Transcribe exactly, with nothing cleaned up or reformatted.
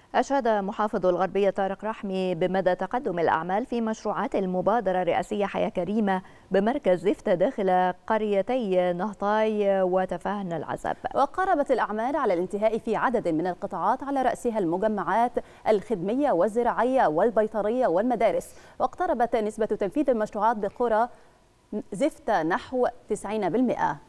أشاد محافظ الغربية طارق رحمي بمدى تقدم الأعمال في مشروعات المبادرة الرئاسية حياة كريمة بمركز زفتة داخل قريتي نهطاي وتفاهن العزب. وقاربت الأعمال على الانتهاء في عدد من القطاعات على رأسها المجمعات الخدمية والزراعية والبيطرية والمدارس، واقتربت نسبة تنفيذ المشروعات بقرى زفتة نحو تسعين بالمئة.